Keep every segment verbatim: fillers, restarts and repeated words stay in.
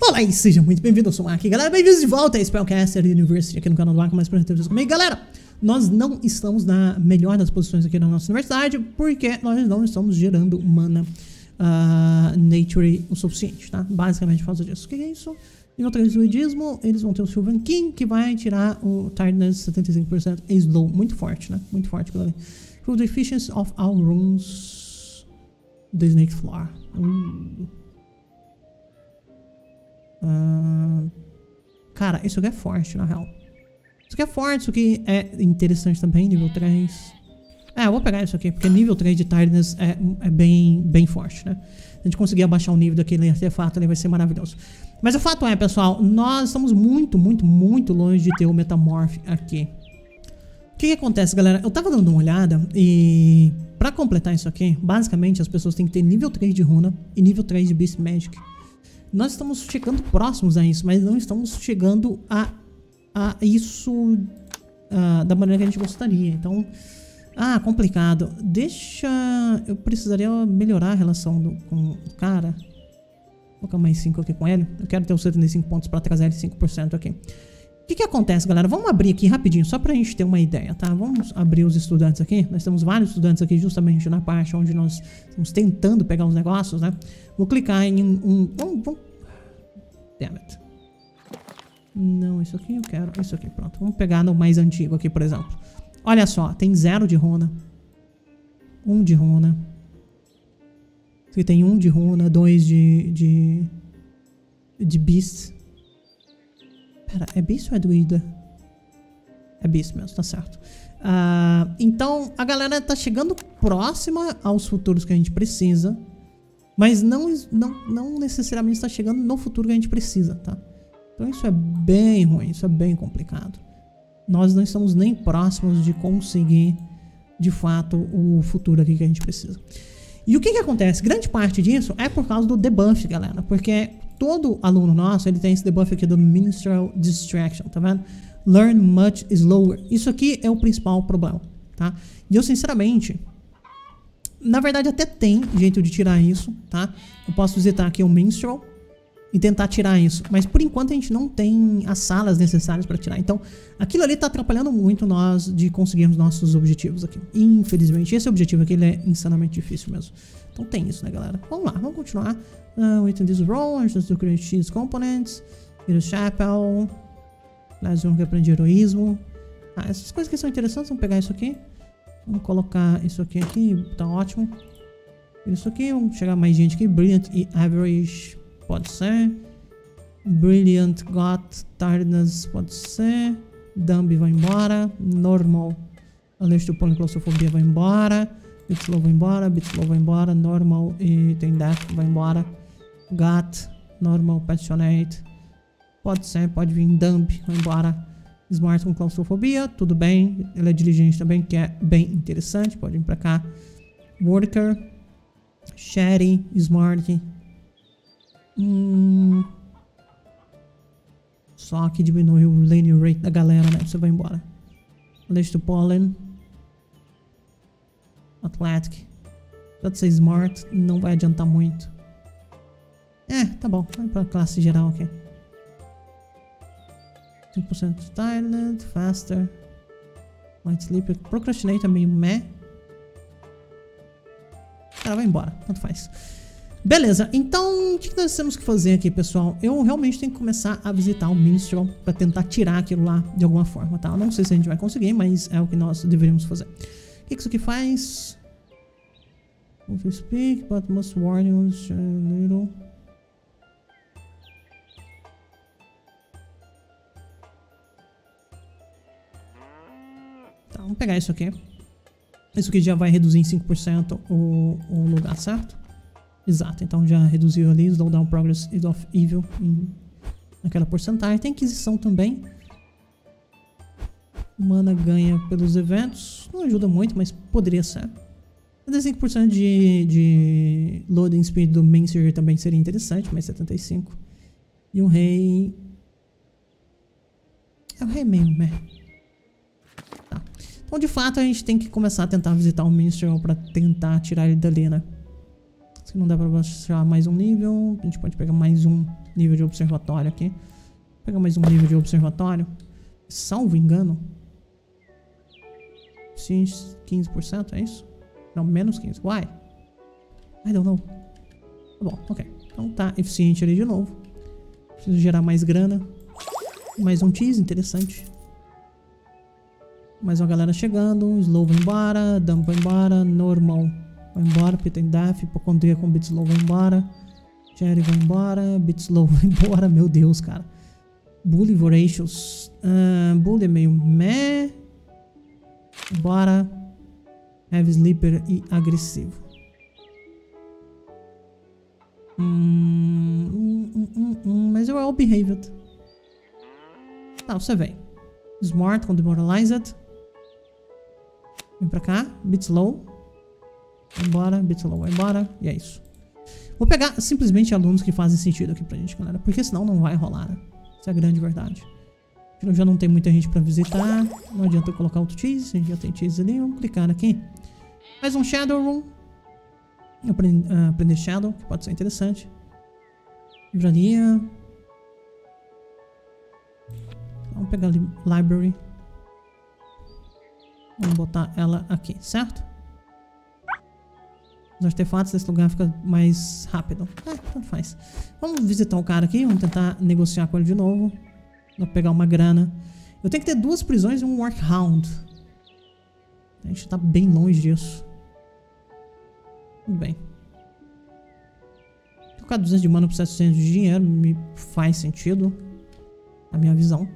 Olá e seja muito bem-vindo, eu sou o Mark, galera, bem-vindos de volta a Spellcaster University aqui no canal do Mark, mais projetores comigo, galera. Nós não estamos na melhor das posições aqui na nossa universidade, porque nós não estamos gerando mana uh, nature o suficiente, tá? Basicamente por causa disso. O que é isso? E no druidismo, eles vão ter o Sylvan King, que vai tirar o Tiredness setenta e cinco por cento e Slow, muito forte, né? Muito forte, galera. For the efficiency of all runes, the Snake Floor. Uh. Uh, cara, isso aqui é forte, na real. Isso aqui é forte, isso aqui é interessante também, nível três. É, eu vou pegar isso aqui, porque nível três de Tiredness é, é bem, bem forte, né? Se a gente conseguir abaixar o nível daquele artefato, ele vai ser maravilhoso. Mas o fato é, pessoal, nós estamos muito, muito, muito longe de ter o Metamorph aqui. O que que acontece, galera? Eu tava dando uma olhada e... pra completar isso aqui, basicamente as pessoas têm que ter nível três de Runa e nível três de Beast Magic. Nós estamos chegando próximos a isso, mas não estamos chegando a, a isso uh, da maneira que a gente gostaria. Então, ah, complicado. Deixa... eu precisaria melhorar a relação do, com o cara. Vou colocar mais cinco aqui com ele. Eu quero ter os setenta e cinco pontos para trazer ele cinco por cento aqui. O que que acontece, galera? Vamos abrir aqui rapidinho, só pra gente ter uma ideia, tá? Vamos abrir os estudantes aqui. Nós temos vários estudantes aqui justamente na parte onde nós estamos tentando pegar os negócios, né? Vou clicar em um... Vamos, vamos... Damn it. Não, isso aqui eu quero. Isso aqui, pronto. Vamos pegar no mais antigo aqui, por exemplo. Olha só, tem zero de runa. Um de runa. Aqui tem um de runa, dois de... De, de beast. Pera, é beast ou é druida? É beast mesmo, tá certo. Uh, então, a galera tá chegando próxima aos futuros que a gente precisa. Mas não, não, não necessariamente está chegando no futuro que a gente precisa, tá? Então isso é bem ruim, isso é bem complicado. Nós não estamos nem próximos de conseguir, de fato, o futuro aqui que a gente precisa. E o que que acontece? Grande parte disso é por causa do debuff, galera. Porque todo aluno nosso, ele tem esse debuff aqui do Minstrel Distraction, tá vendo? Learn much slower. Isso aqui é o principal problema, tá? E eu, sinceramente... na verdade até tem jeito de tirar isso, tá? Eu posso visitar aqui o Minstrel e tentar tirar isso. Mas por enquanto a gente não tem as salas necessárias para tirar. Então aquilo ali tá atrapalhando muito nós de conseguirmos nossos objetivos aqui. Infelizmente esse objetivo aqui ele é insanamente difícil mesmo. Então tem isso, né, galera? Vamos lá, vamos continuar. Uh, within this row, I'm just to create X components. Get a chapel. Mais um que aprende heroísmo. Ah, essas coisas que são interessantes, vamos pegar isso aqui. Vamos colocar isso aqui, aqui, tá ótimo. Isso aqui, vamos chegar mais gente aqui. Brilliant e Average, pode ser. Brilliant, Got, Tiredness, pode ser. Dumb vai embora. Normal, Unleashed to Polyclaustrophobia vai embora. Bit Slow vai embora, Bit Slow vai embora. Normal e tem Death vai embora. Got, Normal, Passionate. Pode ser, pode vir. Dumb vai embora. Smart com claustrofobia, tudo bem. Ele é diligente também, que é bem interessante. Pode vir pra cá. Worker. Sherry. Smart. Hum. Só que diminui o lane rate da galera, né? Você vai embora. Unleashed to Pollen. Athletic. Pode ser Smart. Não vai adiantar muito. É, tá bom. Vai pra classe geral aqui. cinco por cento Tired, Faster, Light Sleeper, Procrastinate é meio meh. Cara, vai embora, tanto faz. Beleza, então o que nós temos que fazer aqui, pessoal? Eu realmente tenho que começar a visitar o Minstrel pra tentar tirar aquilo lá de alguma forma, tá? Eu não sei se a gente vai conseguir, mas é o que nós deveríamos fazer. O que isso aqui faz? If you speak, but must warn you a little... Tá, vamos pegar isso aqui. Isso aqui já vai reduzir em cinco por cento o, o lugar, certo? Exato, então já reduziu ali. Slow down progress of evil em, naquela porcentagem. Tem aquisição também. Mana ganha pelos eventos. Não ajuda muito, mas poderia ser. setenta e cinco por cento de, de loading speed do main surgery também seria interessante, mas setenta e cinco por cento. E o rei... é o rei meio, né? Então, de fato, a gente tem que começar a tentar visitar o Minstrel pra tentar tirar ele dali, né? Se não dá pra baixar mais um nível, a gente pode pegar mais um nível de observatório aqui. Vou pegar mais um nível de observatório. Salvo engano. Sim, quinze por cento, é isso? Não, menos quinze. Why? I don't know. Tá bom, ok. Então tá eficiente ali de novo. Preciso gerar mais grana. Mais um cheese, interessante. Mais uma galera chegando. Slow vai embora. Dump vai embora. Normal vai embora. Peter Daff. Hipocondria com Bit Slow vai embora. Jerry vai embora. Bit Slow vai embora. Meu Deus, cara. Bully Voracious. Uh, Bully é meio meh. Bora. Heavy Sleeper e agressivo. Hum, hum, hum, hum, hum, mas eu é well behaved. Tá, você vem. Smart com Demoralized. Vem pra cá. Bit Slow. Vai embora. Bit Slow vai embora. E é isso. Vou pegar simplesmente alunos que fazem sentido aqui pra gente, galera. Porque senão não vai rolar, né? Essa é a grande verdade. Já não tem muita gente pra visitar. Não adianta eu colocar outro cheese. Já tem cheese ali. Vamos clicar aqui. Mais um Shadow Room. Aprender, uh, aprender Shadow, que pode ser interessante. Livraria. Vamos pegar ali Library. Vamos botar ela aqui, certo? Os artefatos desse lugar ficam mais rápido. É, tanto faz. Vamos visitar o cara aqui. Vamos tentar negociar com ele de novo. Vou pegar uma grana. Eu tenho que ter duas prisões e um Workhound. A gente tá bem longe disso. Tudo bem. Trocar duzentos de mana por setecentos de dinheiro me faz sentido. Na minha visão.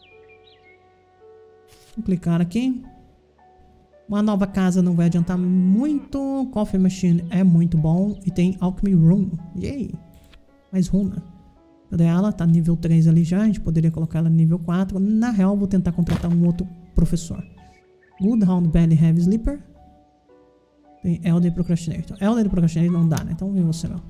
Vou clicar aqui. Uma nova casa não vai adiantar muito. Coffee Machine é muito bom. E tem Alchemy Room. Yay! Mais runa. Cadê ela? Tá nível três ali já. A gente poderia colocar ela no nível quatro. Na real, vou tentar contratar um outro professor. Goodhound Belly Heavy Sleeper. Tem Elder Procrastinator. Elder Procrastinator não dá, né? Então vem você, não.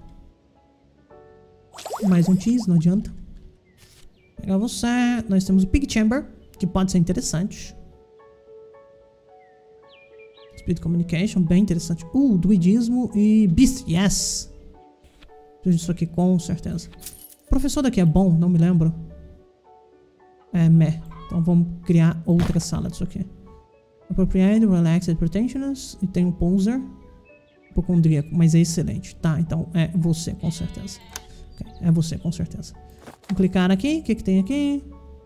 Mais um cheese, não adianta. Pegar você. Nós temos o Pig Chamber, que pode ser interessante. Speed Communication, bem interessante. Uh, Druidismo e Beast, yes! Preciso disso aqui com certeza. O professor daqui é bom, não me lembro. É, meh. Então vamos criar outra sala disso aqui. Appropriate, Relaxed, Pretentious. E tem um Poser. Hipocondríaco, mas é excelente. Tá, então é você, com certeza. Okay, é você, com certeza. Vou clicar aqui. O que que tem aqui?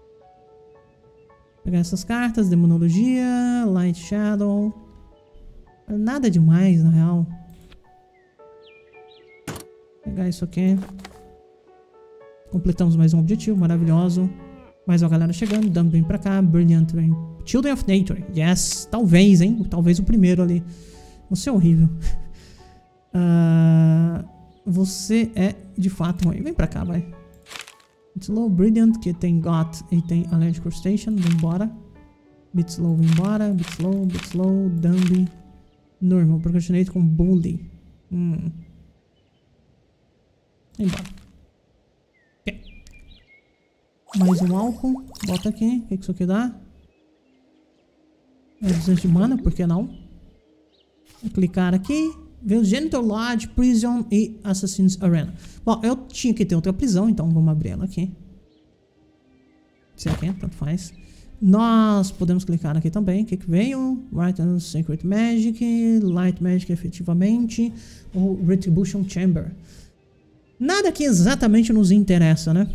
Pegar essas cartas. Demonologia. Light Shadow. Nada demais, na real. Pegar isso aqui. Completamos mais um objetivo. Maravilhoso. Mais uma galera chegando. Dump vem pra cá. Brilliant vem. Children of Nature. Yes. Talvez, hein? Talvez o primeiro ali. Você é horrível. uh, você é de fato ruim. Vem pra cá, vai. It's Low, Brilliant, que tem Got e tem Allergic Crustacean. Vem embora. Bit Slow, vem embora. Bit Slow, Bit Slow. Dumb. Normal. Procrastinate com Bully. Hum. Vem embora. Ok. Mais um álcool. Bota aqui. O que isso aqui dá? É duzentos de mana, por que não? Vou clicar aqui. Ver o Genital Lodge, Prison e Assassin's Arena. Bom, eu tinha que ter outra prisão, então vamos abrir ela aqui. Isso aqui, tanto faz. Nós podemos clicar aqui também. O que que veio? Right and Sacred Magic, Light Magic efetivamente, ou Retribution Chamber. Nada que exatamente nos interessa, né?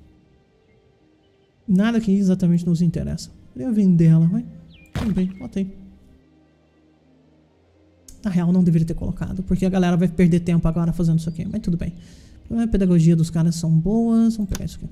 Nada que exatamente nos interessa. Eu vender ela, vai. Tudo bem, botei. Na real, não deveria ter colocado, porque a galera vai perder tempo agora fazendo isso aqui, mas tudo bem. A pedagogia dos caras são boas. Vamos pegar isso aqui.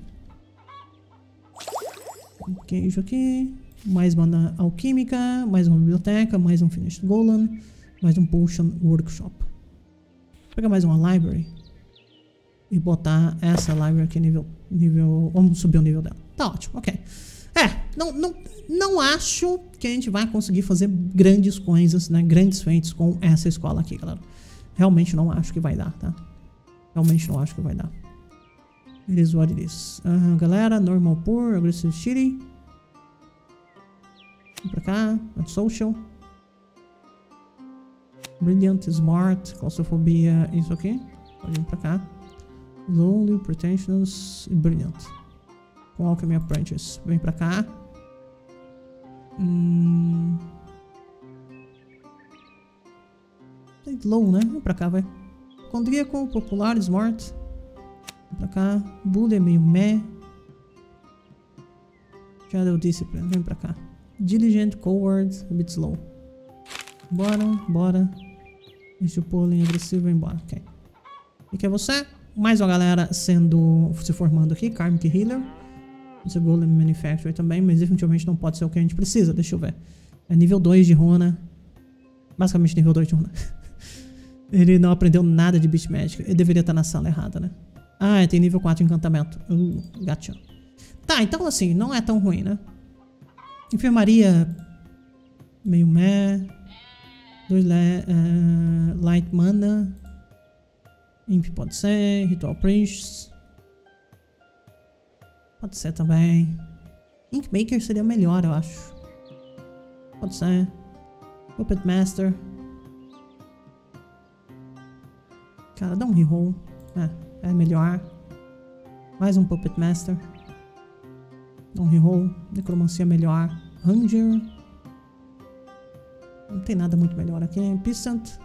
Um queijo aqui. Mais mana alquímica. Mais uma biblioteca. Mais um Finished Golem. Mais um Potion Workshop. Vou pegar mais uma Library. E botar essa Library aqui nível... nível vamos subir o nível dela. Tá ótimo, ok. É, não, não, não acho que a gente vai conseguir fazer grandes coisas, né? Grandes feitos com essa escola aqui, galera. Realmente não acho que vai dar, tá? Realmente não acho que vai dar. It is what it is. Uh, galera, Normal Poor, Aggressive Shitty. Vem pra cá, Social. Brilliant, Smart, Claustrofobia, isso aqui. Pode vir pra cá. Lonely, Pretentious e Brilliant. Com Alchemy Apprentice. Vem pra cá. Hum... Low, né? Vem pra cá, vai. Condríaco, Popular, Smart. Vem pra cá. Bully é meio meh. Shadow Discipline. Vem pra cá. Diligent, Coward, a bit slow. Bora, bora. Deixa o Pollen agressivo, vai embora. Ok. E que é você? Mais uma galera sendo, se formando aqui. Karmic Healer. Esse Golem Manufacturer também, mas definitivamente não pode ser o que a gente precisa. Deixa eu ver. É nível dois de Runa. Basicamente nível dois de Runa. Ele não aprendeu nada de Beast Magic. Ele deveria estar na sala errada, né? Ah, tem nível quatro de encantamento. Uh, gatinho. Tá, então assim, não é tão ruim, né? Enfermaria. Meio meh. Dois le uh, Light Mana. Imp pode ser. Ritual Priest. Pode ser também. Inkmaker seria melhor, eu acho. Pode ser. Puppet Master. Cara, dá um reroll. É, é melhor. Mais um Puppet Master. Dá um reroll. Necromancia melhor. Ranger. Não tem nada muito melhor aqui. Peasant.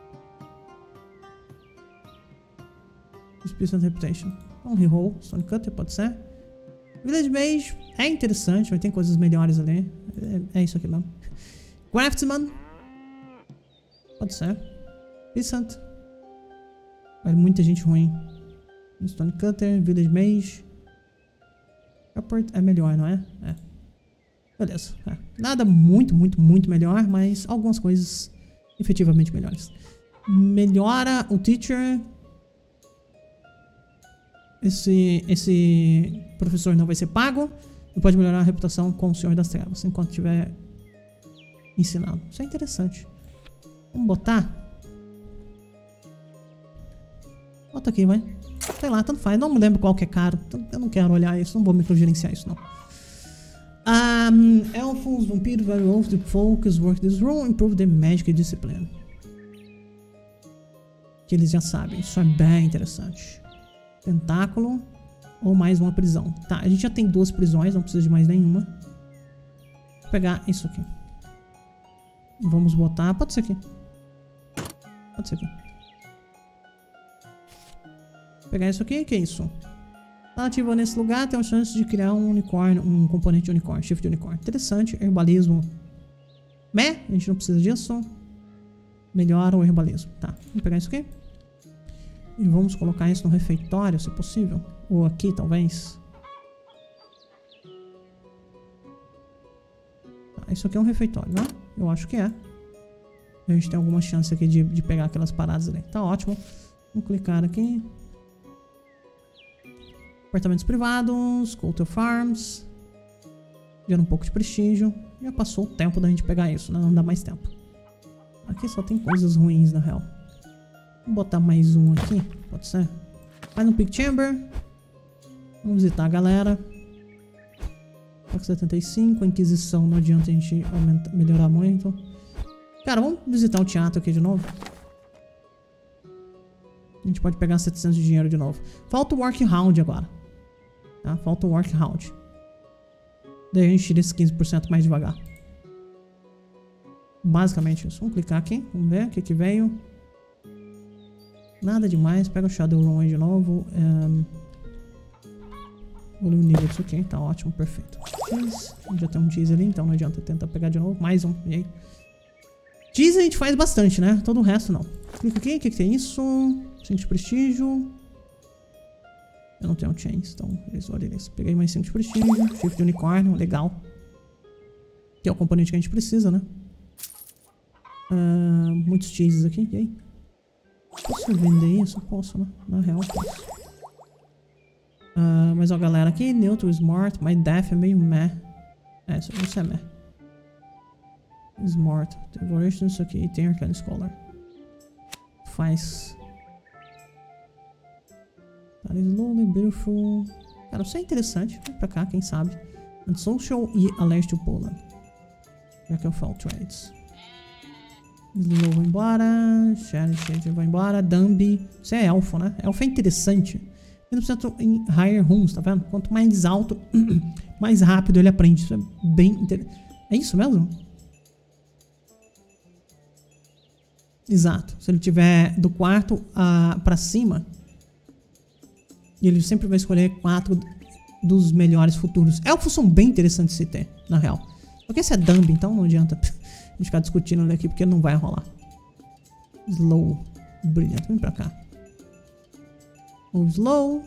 Peasant Reputation. Dá um reroll. Stone Cutter pode ser. Village Mage é interessante, mas tem coisas melhores ali. É, é isso aqui mesmo. Craftsman. Pode ser. Peasant. Vai muita gente ruim. Stone Cutter, Village Mage. Airport é melhor, não é? É. Beleza. É. Nada muito, muito, muito melhor, mas algumas coisas efetivamente melhores. Melhora o Teacher. Esse, esse professor não vai ser pago. E pode melhorar a reputação com o Senhor das Trevas enquanto estiver ensinando. Isso é interessante. Vamos botar. Bota aqui, vai. Sei lá, tanto faz. Não me lembro qual que é caro. Eu não quero olhar isso. Não vou microgerenciar isso, não. Um, elfos, vampiros, werewolves, the focus, work this room, improve the magic discipline. Que eles já sabem. Isso é bem interessante. Tentáculo. Ou mais uma prisão. Tá, a gente já tem duas prisões. Não precisa de mais nenhuma. Vou pegar isso aqui. Vamos botar... Pode ser aqui. Pode ser aqui. Vou pegar isso aqui. O que é isso? Tá ativo nesse lugar. Tem uma chance de criar um unicórnio. Um componente de unicórnio. Shift de unicórnio. Interessante. Herbalismo. Meh. A gente não precisa disso. Melhora o herbalismo. Tá. Vamos pegar isso aqui. E vamos colocar isso no refeitório, se possível. Ou aqui, talvez. Tá, isso aqui é um refeitório, né? Eu acho que é. A gente tem alguma chance aqui de, de pegar aquelas paradas ali. Tá ótimo. Vamos clicar aqui. Apartamentos privados. Culture Farms. Gera um pouco de prestígio. Já passou o tempo da gente pegar isso, né? Não dá mais tempo. Aqui só tem coisas ruins, na real. Vamos botar mais um aqui. Pode ser. Mais um Peak Chamber. Vamos visitar a galera. setenta e cinco. A Inquisição não adianta a gente aumentar, melhorar muito. Cara, vamos visitar o teatro aqui de novo. A gente pode pegar setecentos de dinheiro de novo. Falta o Work Round agora. Tá? Falta o Work Round. Daí a gente tira esse quinze por cento mais devagar. Basicamente isso. Vamos clicar aqui. Vamos ver o que que veio. Nada demais. Pega o Shadowrun aí de novo. Um, o nível disso aqui. Tá ótimo. Perfeito. Cheese. Já tem um cheese ali, então não adianta tentar pegar de novo. Mais um. E aí? Cheese a gente faz bastante, né? Todo o resto não. Clica aqui. O que que tem isso? cinco de prestígio. Eu não tenho um chains, então eles olhem isso. Peguei mais cinco de prestígio. Shift de unicórnio. Legal. Que é o componente que a gente precisa, né? Uh, muitos cheeses aqui. E aí? Posso vender isso? Posso, né? Na real, posso. Uh, mais uma galera aqui. Neutral, Smart. My Death é meio meh. É, isso, isso é meh. Smart. Devoration, isso aqui. E tem Arcane Scholar. Faz. Cara, Slowly, Beautiful. Cara, isso é interessante. Vem pra cá, quem sabe. Unsocial e Alert to Poland. Já que eu falo trades. Slow vai embora. Shadow Shade vai embora. Dumby. Isso é elfo, né? Elfo é interessante. trinta por cento em higher rooms, tá vendo? Quanto mais alto, mais rápido ele aprende. Isso é bem interessante. É isso mesmo? Exato. Se ele tiver do quarto uh, pra cima, ele sempre vai escolher quatro dos melhores futuros. Elfos são bem interessantes de se ter, na real. Porque esse é dumb, então não adianta a gente ficar discutindo ele aqui, porque não vai rolar. Slow. Brilhante. Vem pra cá. O slow.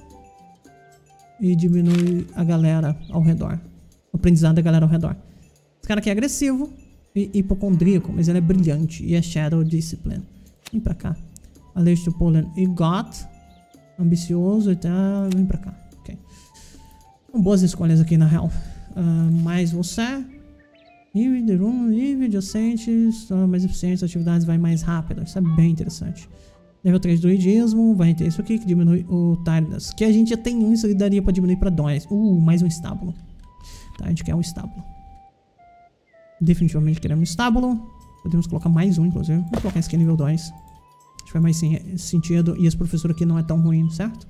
E diminui a galera ao redor. O aprendizado da galera ao redor. Esse cara aqui é agressivo e hipocondríaco, mas ele é brilhante. E é Shadow Discipline. Vem pra cá. Allergic to Pollen e Got. Ambicioso e tal. Vem pra cá. Ok. São boas escolhas aqui, na real. Uh, mais você. Nível de room, nível adjacentes. Uh, mais eficientes, atividades vai mais rápido. Isso é bem interessante. Nível três do druidismo, vai ter isso aqui que diminui o Tiredness. Que a gente já tem um, isso aqui daria pra diminuir pra dois. Uh, mais um estábulo. Tá, a gente quer um estábulo. Definitivamente queremos um estábulo. Podemos colocar mais um, inclusive. Vou colocar esse aqui nível dois. Acho que faz mais sentido. E esse professor aqui não é tão ruim, certo?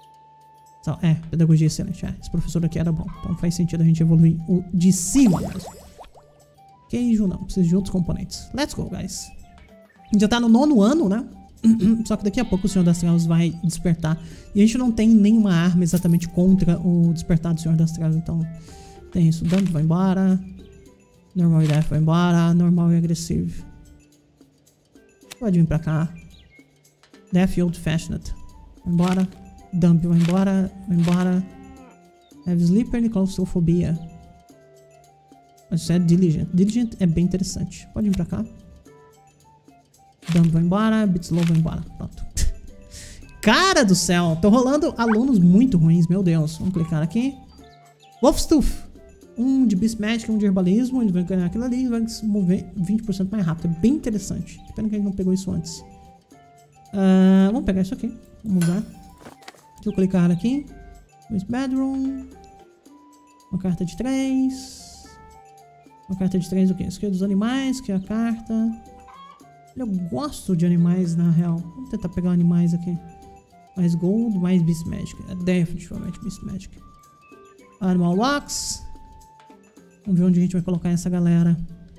É, pedagogia excelente. É, esse professor aqui era bom. Então faz sentido a gente evoluir o de cima mesmo. Queijo não, precisa de outros componentes. Let's go, guys. A gente já tá no nono ano, né? Só que daqui a pouco o Senhor das Trevas vai despertar. E a gente não tem nenhuma arma exatamente contra o despertar do Senhor das Trevas. Então tem isso. Dump vai embora. Normal e Death vai embora. Normal e agressivo. Pode vir pra cá. Death e Old Fashioned. Vai embora. Dump vai embora. Vai embora. Heavy Sleeper e Claustrofobia. Mas isso é Diligent. Diligent é bem interessante. Pode vir pra cá. Dump vai embora, Bitslow vai embora. Pronto. Cara do céu, tô rolando alunos muito ruins, meu Deus. Vamos clicar aqui. Wolfstooth. Um de Beast Magic, um de Herbalismo. Ele vai ganhar aquilo ali e vai se mover vinte por cento mais rápido. É bem interessante. Que pena que a gente não pegou isso antes. Uh, vamos pegar isso aqui. Vamos usar. Deixa eu clicar aqui. Beast Bedroom. Uma carta de três. Uma carta de três o quê? Isso aqui é dos animais, que é a carta. Eu gosto de animais, na real. Vamos tentar pegar animais aqui. Mais Gold, mais Beast Magic. É definitivamente Beast Magic. Animal Locks. Vamos ver onde a gente vai colocar essa galera.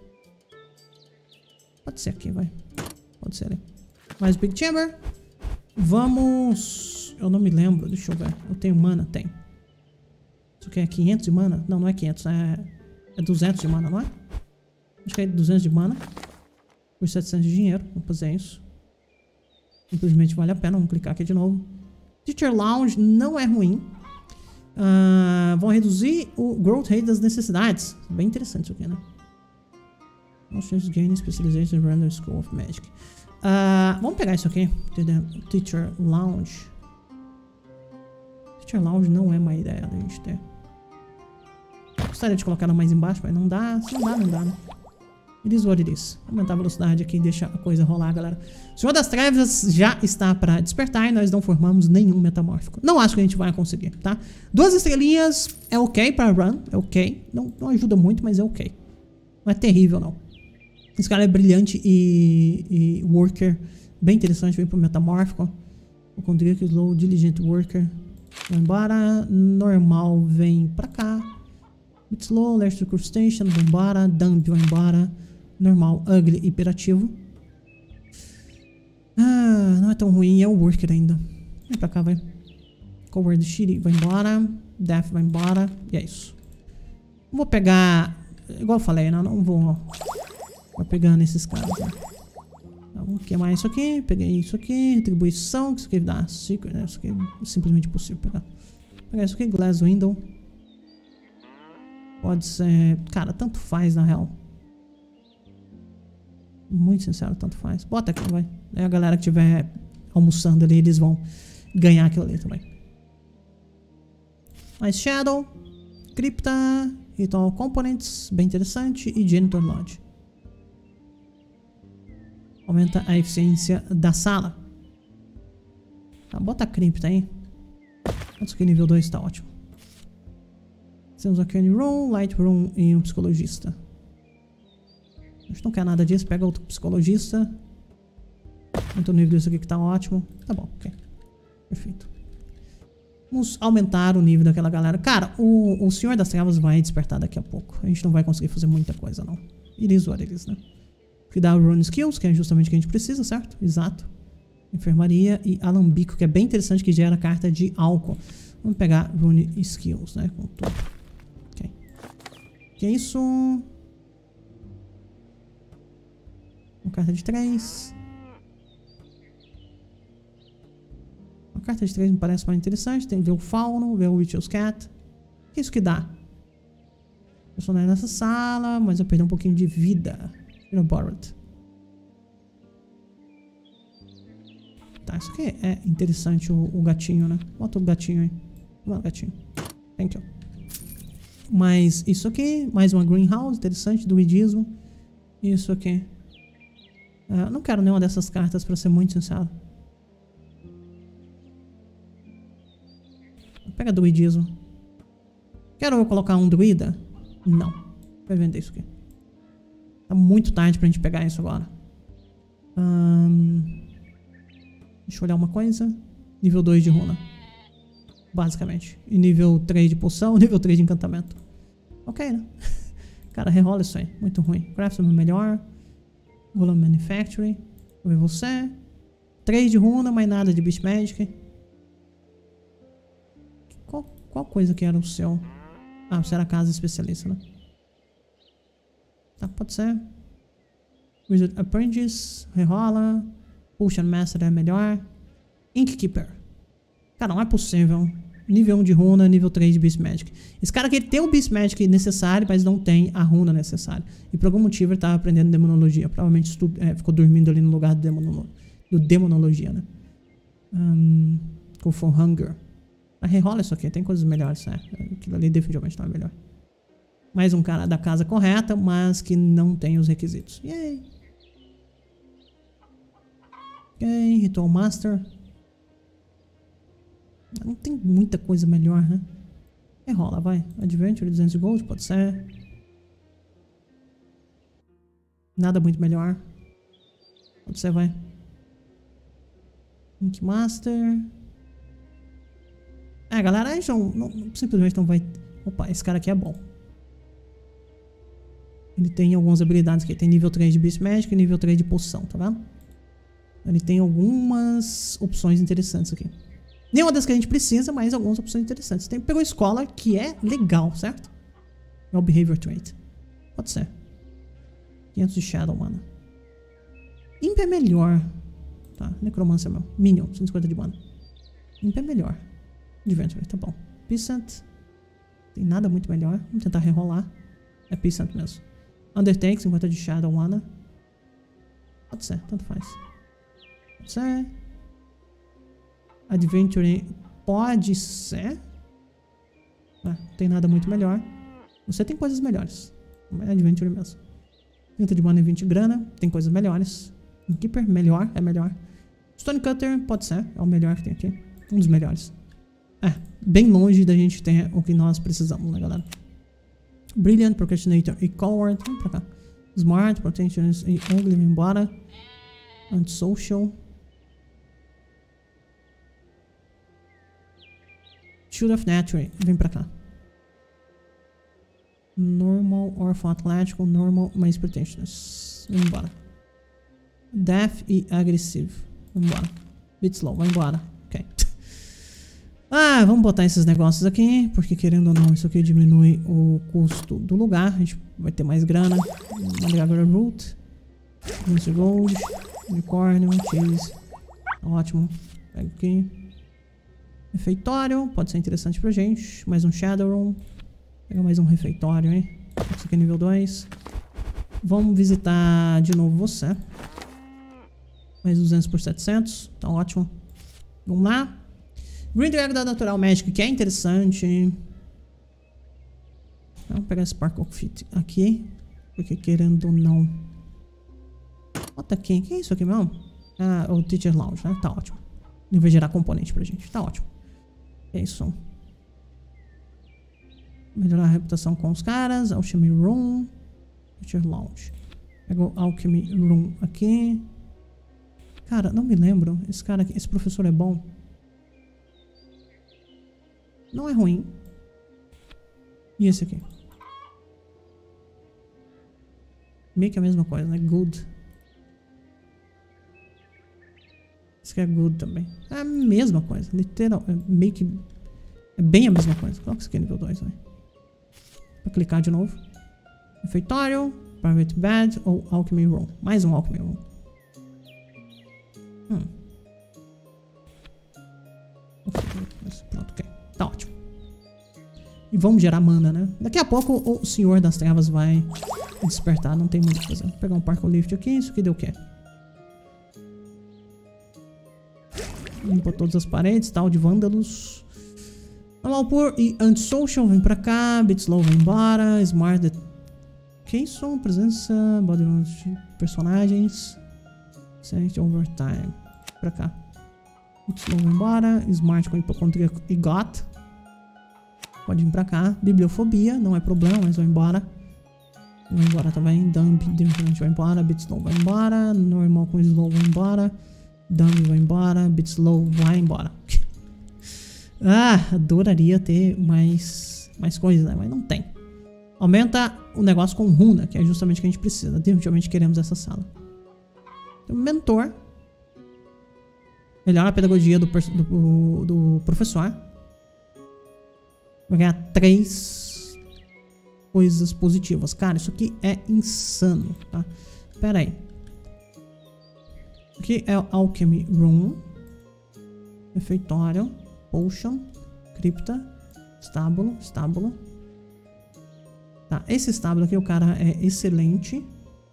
Pode ser aqui, vai. Pode ser ali. Mais Big Chamber. Vamos... Eu não me lembro, deixa eu ver. Eu tenho mana? Tem. Isso aqui é quinhentos de mana? Não, não é quinhentos, é... É duzentos de mana, não é? Acho que é duzentos de mana. Por setecentos de dinheiro. Vamos fazer isso. Simplesmente vale a pena. Vamos clicar aqui de novo. Teacher Lounge não é ruim. Uh, vão reduzir o growth rate das necessidades. Bem interessante isso aqui, né? Gain Specialization in Random School of Magic. Uh, vamos pegar isso aqui. Teacher Lounge. Teacher Lounge não é má ideia da gente ter. Gostaria de colocar ela mais embaixo, mas não dá. Se não dá, não dá, né? It is what it is. Aumentar a velocidade aqui e deixar a coisa rolar, galera. O Senhor das Trevas já está para despertar e nós não formamos nenhum metamórfico. Não acho que a gente vai conseguir, tá? Duas estrelinhas é ok para run, é ok. Não, não ajuda muito, mas é ok. Não é terrível, não. Esse cara é brilhante e, e worker. Bem interessante, vem pro metamórfico. O Condrick, Slow, Diligent Worker. Vai embora. Normal vem pra cá. Bit Slow, Allergic to Crustacean, vai embora. Dump vai embora. Normal, Ugly, Hiperativo. Ah, não é tão ruim, é o Worker ainda. Vem pra cá, vai. Coward Shitty vai embora. Death vai embora. E é isso. Vou pegar... Igual eu falei, né? Não vou... Vou pegar nesses caras, né? Então, vou queimar isso aqui. Peguei isso aqui. Retribuição. Que isso aqui dá secret, né? Isso aqui é simplesmente impossível pegar. Vou pegar isso aqui. Glass Window. Pode ser... Cara, tanto faz, na real. Muito sincero, tanto faz. Bota aqui, vai. Aí a galera que estiver almoçando ali, eles vão ganhar aquilo ali também. Mais Shadow. Crypta. Ritual Components. Bem interessante. E Janitor Lodge. Aumenta a eficiência da sala. Tá, bota a Crypta aí. Isso aqui nível dois tá ótimo. Temos a Candy Room, Light Room e um Psicologista. A gente não quer nada disso, pega outro Psicologista. Aumenta o nível disso aqui que tá ótimo. Tá bom, ok. Perfeito. Vamos aumentar o nível daquela galera. Cara, o, o Senhor das Trevas vai despertar daqui a pouco. A gente não vai conseguir fazer muita coisa, não. Iris what it is, né? Que dá o Rune Skills, que é justamente o que a gente precisa, certo? Exato. Enfermaria e Alambico, que é bem interessante, que gera carta de álcool. Vamos pegar Rune Skills, né? Com tudo. Ok. Que é isso? Uma carta de três. Uma carta de três me parece mais interessante. Tem que ver o Fauno, ver o Witch's Cat. O que é isso que dá? Personagem nessa sala, mas eu perdi um pouquinho de vida. Tira Borrowed. Tá, isso aqui é interessante, o, o gatinho, né? Bota o gatinho aí. Vamos gatinho. Thank you. Mas isso aqui, mais uma greenhouse, interessante, druidismo. Isso aqui. Uh, não quero nenhuma dessas cartas, pra ser muito sincero. Pega druidismo. Quero eu colocar um druida? Não. Vai vender isso aqui. Tá muito tarde pra gente pegar isso agora. Um, deixa eu olhar uma coisa. Nível dois de runa. Basicamente. E nível três de poção, nível três de encantamento. Ok, né? Cara, rerola isso aí. Muito ruim. Craftsman melhor. Golem Manufacturing. Vou ver você. três de runa, mais nada de Beast Magic. Qual, qual coisa que era o seu? Ah, você era a casa especialista, né? Tá, pode ser. Wizard Apprentice. Rerola. Potion Master é melhor. Inkkeeper. Cara, não é possível. Nível um de runa, nível três de Beast Magic. Esse cara aqui ele tem o Beast Magic necessário, mas não tem a runa necessária. E por algum motivo ele tava aprendendo demonologia. Provavelmente estu é, ficou dormindo ali no lugar do, demonolo do demonologia, né? Um, com For Hunger. A rerola isso aqui, tem coisas melhores, né? Aquilo ali definitivamente não é melhor. Mais um cara da casa correta, mas que não tem os requisitos. Yay! Ok, Ritual Master. Não tem muita coisa melhor, né? Rerola, vai. Adventure, duzentos de gold, pode ser. Nada muito melhor. Pode ser, vai. Ink Master. É, galera, a gente não, não, simplesmente não vai... Opa, esse cara aqui é bom. Ele tem algumas habilidades aqui. Tem nível três de Beast Magic e nível três de poção, tá vendo? Ele tem algumas opções interessantes aqui. Nenhuma das que a gente precisa, mas algumas opções interessantes. Tem, pegou escola, que é legal, certo? É o Behavior Trait. Pode ser. quinhentos de Shadow Mana. Imp é melhor. Tá, Necromancer mesmo. Minion, cento e cinquenta de mana. Imp é melhor. Adventure, tá bom. Peasant. Tem nada muito melhor. Vamos tentar rerolar. É Peasant mesmo. Undertake, cinquenta de Shadow Mana. Pode ser, tanto faz. Pode ser. Adventure pode ser. Ah, não tem nada muito melhor. Você tem coisas melhores. É Adventure mesmo. trinta de mana e vinte grana. Tem coisas melhores. Keeper, melhor, é melhor. Stonecutter pode ser. É o melhor que tem aqui. Um dos melhores. É, bem longe da gente ter o que nós precisamos, né, galera? Brilliant, Procrastinator e Coward. Vamos pra cá. Smart, Protectionist e Ugly, embora. Antisocial. Shield of Nature, vem pra cá. Normal, Orphan Atlético, Normal, mais Protectionist. Vamos embora. Death e Aggressive. Vamos embora. Bit Slow, vai embora. Ok. Ah, vamos botar esses negócios aqui, porque querendo ou não, isso aqui diminui o custo do lugar. A gente vai ter mais grana. Mandragora Root. vinte Gold. Unicórnio, Cheese. Ótimo. Pega aqui. Refeitório, pode ser interessante pra gente. Mais um Shadowrun. Pega mais um refeitório, hein? Isso aqui é nível dois. Vamos visitar de novo você. Mais duzentos por setecentos. Tá ótimo. Vamos lá. Green Dragon da Natural Magic, que é interessante. Vamos pegar esse Sparkle Fit aqui. Porque querendo ou não... Bota aqui. O que é isso aqui mesmo? Ah, o Teacher Lounge, né? Tá ótimo. Ele vai gerar componente pra gente. Tá ótimo. É isso. Melhorar a reputação com os caras. Alchemy Room. Teacher Lounge. Pega o Alchemy Room aqui. Cara, não me lembro. Esse cara aqui, esse professor é bom. Não é ruim. E esse aqui? Meio que a mesma coisa, né? Good. Esse aqui é good também. É a mesma coisa. Literal. É meio que... É bem a mesma coisa. Coloca isso aqui nível dois, né? Pra clicar de novo. Refeitório. Private Bed ou Alchemy Room. Mais um Alchemy Room. Hum. Pronto, ok. Tá ótimo. E vamos gerar mana, né? Daqui a pouco o Senhor das Trevas vai despertar. Não tem muito o que fazer. Vou pegar um Parkour Lift aqui. Isso aqui deu o quê? Limpou todas as paredes, tal, de vândalos. Normal Pur e Antisocial vem pra cá. Bitslow vem embora. Smart... Que isso? Presença... Body de personagens. Set Overtime. Pra cá. Bitslow vem embora. Smart com Hipocondria e Got. Pode vir pra cá. Bibliofobia. Não é problema, mas vai embora. Vai embora também. Dump vai embora. Bitslow vai embora. Normal com Slow vai embora. Dumb vai embora, Bitslow vai embora. Ah, adoraria ter mais, mais coisas, né? Mas não tem. Aumenta o negócio com runa, que é justamente o que a gente precisa. Definitivamente queremos essa sala. Tem um mentor. Melhora a pedagogia do, do, do professor. Vai ganhar três coisas positivas. Cara, isso aqui é insano, tá? Pera aí. Aqui é o Alchemy Room. Refeitório. Potion. Cripta. Estábulo. Estábulo. Tá, esse estábulo aqui, o cara é excelente.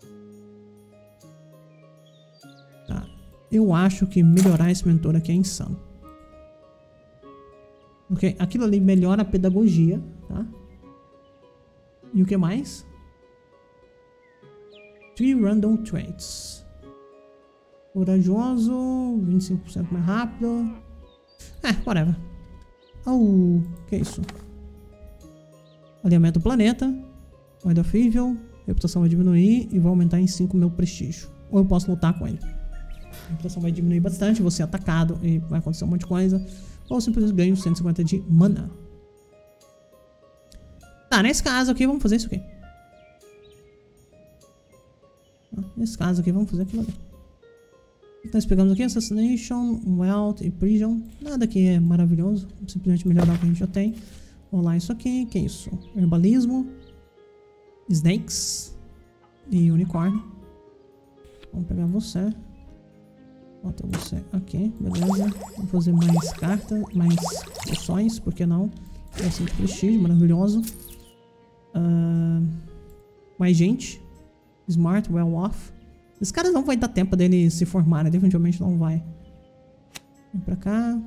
Tá. Eu acho que melhorar esse mentor aqui é insano. Ok, aquilo ali melhora a pedagogia, tá? E o que mais? Three random traits. Corajoso, vinte e cinco por cento mais rápido. É, whatever. Oh, que é isso? Alinhamento do planeta. Moeda Evil. Reputação vai diminuir e vai aumentar em cinco mil prestígio. Ou eu posso lutar com ele. A reputação vai diminuir bastante, vou ser atacado e vai acontecer um monte de coisa. Ou simplesmente ganho cento e cinquenta de mana. Tá, nesse caso aqui, vamos fazer isso aqui. Nesse caso aqui, vamos fazer aquilo ali. O que nós pegamos aqui? Assassination, Wealth e Prison. Nada aqui é maravilhoso. Simplesmente melhorar o que a gente já tem. Rolar isso aqui. Que é isso? Herbalismo. Snakes. E Unicórnio. Vamos pegar você. Bota você aqui. Beleza. Vamos fazer mais cartas. Mais poções. Por que não? É cinco prestígio. Maravilhoso. Uh, mais gente. Smart. Well off. Esses caras não vai dar tempo dele se formarem, definitivamente não vai. Vem pra cá.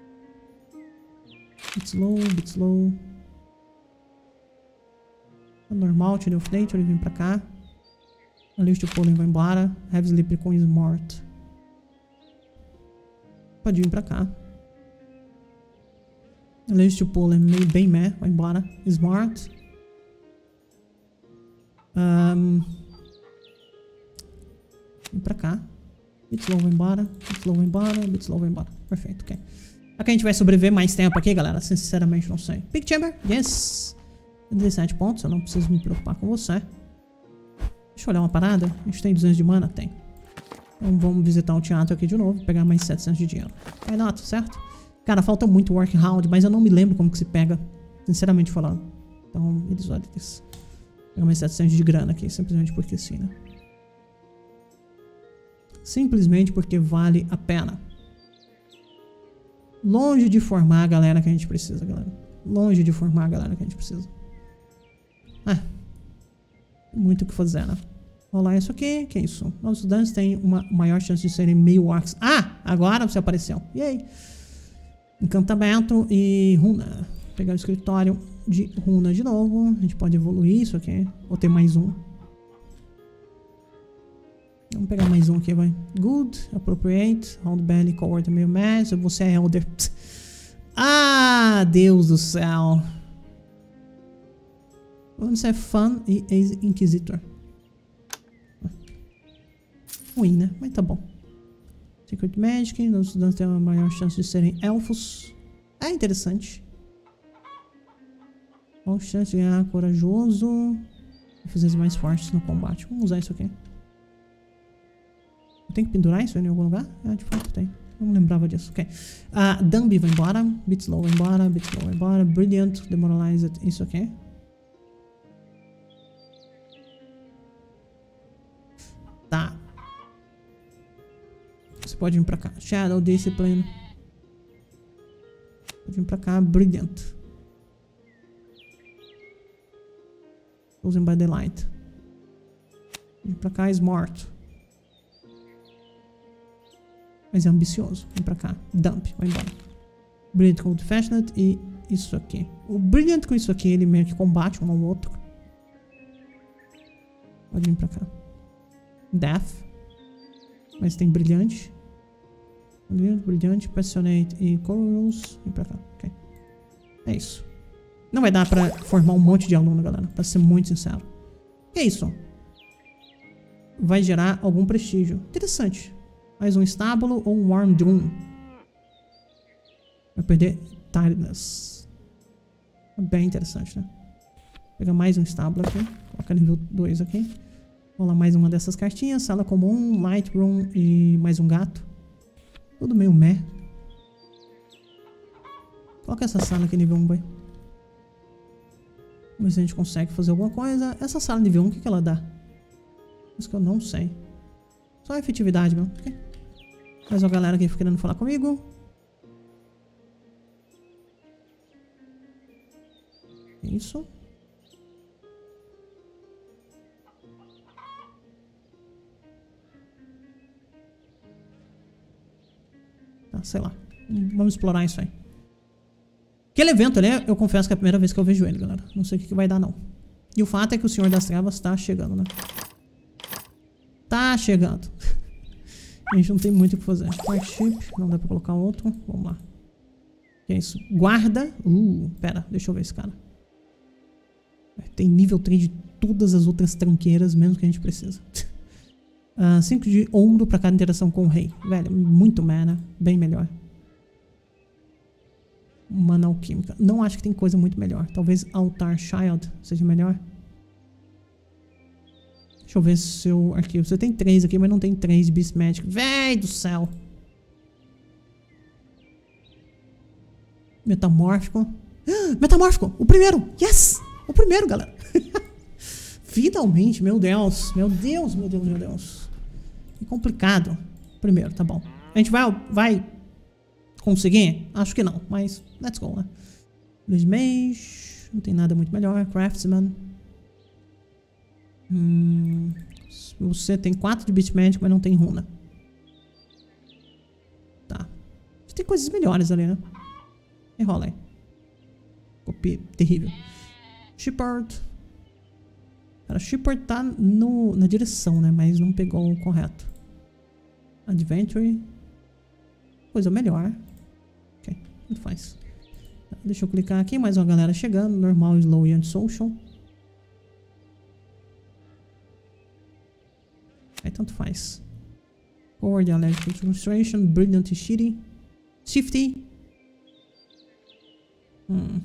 Bitslow, Bitslow. Normal, tirei o Fleet, ele vem pra cá. A Lift Pollen vai embora. Heavy Sleep com Smart. Pode vir pra cá. A Lift Pollen meio bem meh, vai embora. Smart. Um, Vem pra cá. Bitslow vai embora. Bitslow vai embora. Bitslow vai embora. Perfeito, ok. Será que a gente vai sobreviver mais tempo aqui, galera? Sinceramente, não sei. Big Chamber. Yes. dezessete pontos. Eu não preciso me preocupar com você. Deixa eu olhar uma parada. A gente tem duzentos de mana? Tem. Então vamos visitar o teatro aqui de novo. Pegar mais setecentos de dinheiro. Vai lá, certo? Cara, falta muito Workhound, mas eu não me lembro como que se pega. Sinceramente falando. Então, eles olham isso. Pegar mais setecentos de grana aqui. Simplesmente porque sim, né? Simplesmente porque vale a pena. Longe de formar a galera que a gente precisa, galera. Longe de formar a galera que a gente precisa. Ah. Muito o que fazer, né? Rolar isso aqui. Que é isso? Novos estudantes têm uma maior chance de serem meio orcs. Ah! Agora você apareceu. Yay! Encantamento e runa. Vou pegar o escritório de runa de novo. A gente pode evoluir isso aqui. Ou ter mais um. Vamos pegar mais um aqui, vai. Good, Appropriate, Round Belly, Coward, meio Mass. Você é Elder. Ah, Deus do céu. Você é Fun e Ex-Inquisitor. Ruim, né? Mas tá bom. Secret Magic, os estudantes têm uma maior chance de serem elfos. É interessante. Qual chance de ganhar corajoso? E fazer mais fortes no combate. Vamos usar isso aqui. Eu tenho que pendurar isso em algum lugar? Ah, de fato tem. Não lembrava disso. Ok. Uh, Dumby vai embora. Bit Slow vai embora. Bit Slow vai embora. Brilliant. Demoralized. Isso aqui. Tá. Você pode vir pra cá. Shadow Discipline. Pode vir pra cá. Brilliant. Chosen by the Light. Vem pra cá. Smart. Mas é ambicioso. Vem pra cá. Dump. Vai embora. Brilliant com Old Fashioned. E isso aqui. O Brilliant com isso aqui, ele meio que combate um ao outro. Pode vir pra cá. Death. Mas tem Brilhante. Brilhante, Passionate e Corals. Vem pra cá. Ok. É isso. Não vai dar pra formar um monte de aluno, galera. Pra ser muito sincero. O que é isso? Vai gerar algum prestígio. Interessante. Mais um estábulo ou um Warm Doom. Vai perder Tiredness. Bem interessante, né? Vou pegar mais um estábulo aqui. Colocar nível dois aqui. Vou lá mais uma dessas cartinhas. Sala comum, Lightroom e mais um gato. Tudo meio meh. Coloca essa sala aqui nível um, vai. Vamos ver se a gente consegue fazer alguma coisa. Essa sala nível um, o que, que ela dá? Isso que eu não sei. Só a efetividade mesmo. Okay. Mais uma galera aqui querendo falar comigo. Isso. Tá, sei lá. Vamos explorar isso aí. Aquele evento ali, eu confesso que é a primeira vez que eu vejo ele, galera. Não sei o que, que vai dar, não. E o fato é que o Senhor das Trevas tá chegando, né? Tá chegando. A gente não tem muito o que fazer. Partship, não dá pra colocar outro. Vamos lá. O que é isso? Guarda. Uh, pera, deixa eu ver esse cara. Tem nível três de todas as outras tranqueiras, menos que a gente precisa. uh, cinco de ombro pra cada interação com o rei. Velho, muito mana. Bem melhor. Mana alquímica. Não acho que tem coisa muito melhor. Talvez Altar Child seja melhor. Deixa eu ver seu arquivo. Você tem três aqui, mas não tem três Beast Magic. Véi do céu. Metamórfico. Metamórfico! O primeiro! Yes! O primeiro, galera. Finalmente, meu Deus. Meu Deus, meu Deus, meu Deus. Que complicado. Primeiro, tá bom. A gente vai, vai conseguir? Acho que não, mas let's go, né? Blade Mage. Não tem nada muito melhor. Craftsman. Hum, você tem quatro de Beast Magic, mas não tem runa. Tá. Tem coisas melhores ali, né? Enrola aí. Copia. Terrível. Shepard. Cara, Shepard tá no, na direção, né? Mas não pegou o correto. Adventure. Coisa melhor. Ok. Tanto faz. Deixa eu clicar aqui. Mais uma galera chegando. Normal, Slow e Antisocial. Aí tanto faz. Forward, Electric Illustration, Brilliant e Shitty. Shifty. Hum.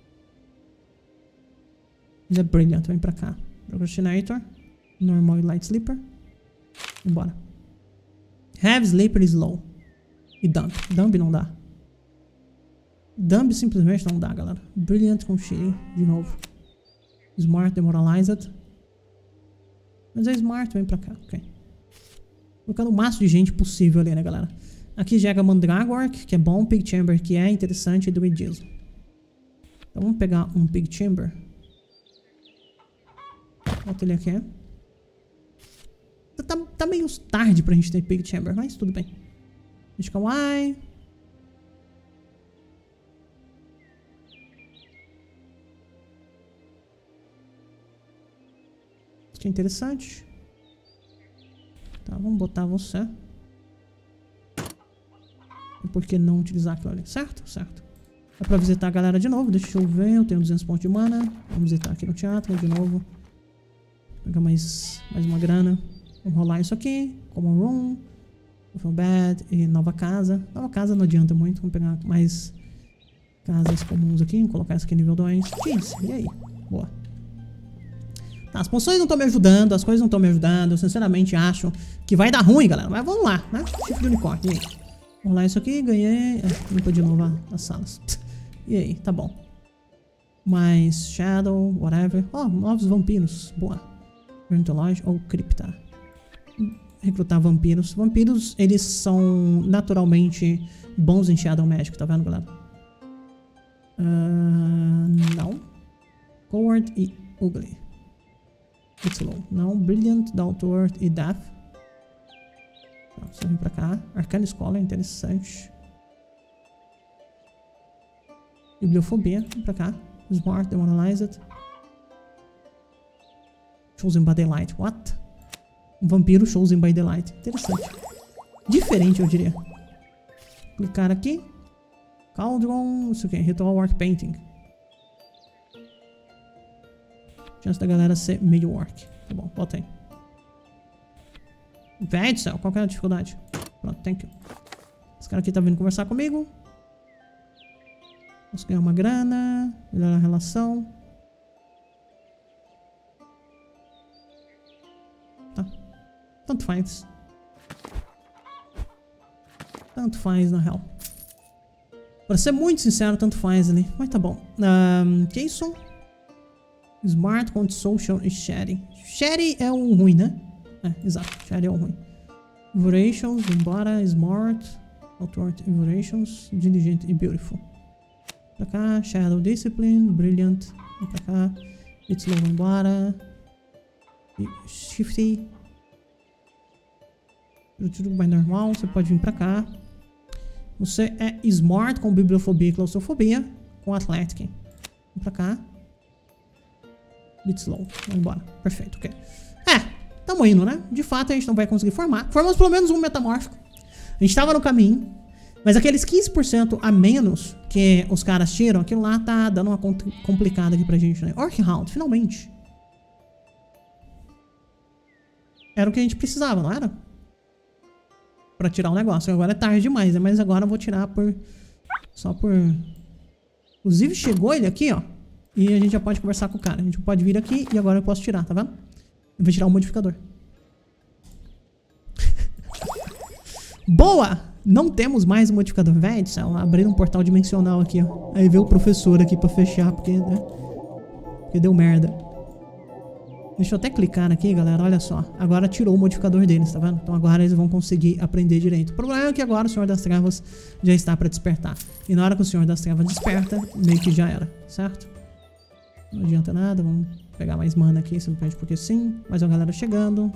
Ele é Brilliant, vem pra cá. Procrastinator. Normal e Light Sleeper. Embora. Heavy Sleeper e Slow. E Dump. Dump não dá. Dump simplesmente não dá, galera. Brilliant com Shitty. De novo. Smart, Demoralized. Mas é Smart, vem pra cá, ok. Colocando o máximo de gente possível ali, né, galera? Aqui chega Mandragora, que é bom. Pig Chamber, que é interessante. E Druidismo. Então vamos pegar um Pig Chamber. Bota ele aqui. Tá, tá meio tarde pra gente ter Pig Chamber, mas tudo bem. Deixa eu Kawaii. Isso é interessante. Tá, vamos botar você. E por que não utilizar aquilo ali? Certo? Certo. É pra visitar a galera de novo. Deixa eu ver. Eu tenho duzentos pontos de mana. Vamos visitar aqui no teatro de novo. Pegar mais, mais uma grana. Vamos rolar isso aqui. Common Room. Feel Bad. E nova casa. Nova casa não adianta muito. Vamos pegar mais Casas comuns aqui, vou colocar essa aqui nível dois. Jeez, e aí? Boa. Tá, as poções não estão me ajudando, as coisas não estão me ajudando. Eu sinceramente acho que vai dar ruim, galera. Mas vamos lá, né? Chifre de unicórnio, e aí? Vamos lá, isso aqui, ganhei. É, limpa de novo as salas. E aí, tá bom. Mais Shadow, whatever. Oh, novos vampiros. Boa. Ornitológico ou cripta. Recrutar vampiros. Vampiros, eles são naturalmente bons em Shadow Magic, tá vendo, galera? Uh, não. Coward e Ugly. It's low. Não. Brilliant, Down to Earth e Death. Você vem pra cá. Arcane Scholar, interessante. Bibliofobia, vem pra cá. Smart, Demoralized. Chosen by Daylight. What? Um vampiro Chosen by Daylight. Interessante. Diferente, eu diria. Clicar aqui. Cauldron, isso aqui, Ritual Orc Painting. Chance da galera ser meio orc. Tá bom, bota aí. Véi do céu, qual que é a dificuldade? Pronto, thank you. Esse cara aqui tá vindo conversar comigo. Posso ganhar uma grana, melhorar a relação. Tá. Tanto faz. Tanto faz, na real. Pra ser muito sincero, tanto faz ali. Mas tá bom. Um, que isso? Smart, Social e Sherry. Sherry é o ruim, né? É, exato. Sherry é o ruim. Evorations, embora. Smart. Authority, Evorations. Diligent e Beautiful. Pra cá. Shadow Discipline. Brilliant. Vem pra cá. It's low, embora. E Shifty. Tudo mais normal. Você pode vir pra cá. Você é Smart com Bibliofobia e Claustrofobia. Com Athletic. Vem pra cá. Bit slow. Vamos embora. Perfeito, ok. É, tamo indo, né? De fato, a gente não vai conseguir formar. Formamos pelo menos um metamórfico. A gente tava no caminho. Mas aqueles quinze por cento a menos que os caras tiram, aquilo lá tá dando uma complicada aqui pra gente, né? Orc Hound, finalmente. Era o que a gente precisava, não era? Pra tirar o negócio. Agora é tarde demais, né? Mas agora eu vou tirar por... Só por... Inclusive chegou ele aqui, ó. E a gente já pode conversar com o cara. A gente pode vir aqui e agora eu posso tirar, tá vendo? Eu vou tirar o modificador. Boa! Não temos mais o modificador. Véi do céu, abrir um portal dimensional aqui, ó. Aí veio o professor aqui pra fechar, porque, né? Porque deu merda. Deixa eu até clicar aqui, galera. Olha só. Agora tirou o modificador deles, tá vendo? Então agora eles vão conseguir aprender direito. O problema é que agora o Senhor das Trevas já está pra despertar. E na hora que o Senhor das Trevas desperta, meio que já era, certo? Não adianta nada, vamos pegar mais mana aqui, simplesmente porque sim. Mais uma galera chegando.